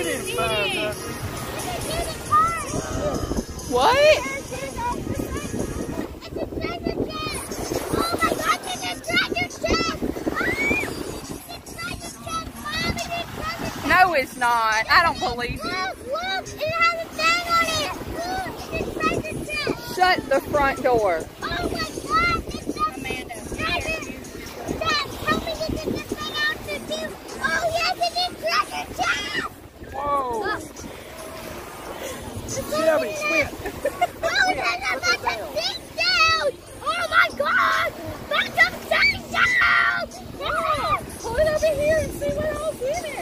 What? No, it's not. I don't believe you. Look, it has a thing on it. Look, it's a treasure chest. Shut the front door. Oh my God, it's a Amanda. Treasure chest. Help me get this thing out to you. Oh yes, it's a treasure chest. Whoa. Shelby, quit. Oh, it has a bunch of seashells. Oh my God, bunch of seashells. Pull it over here and see what else in it.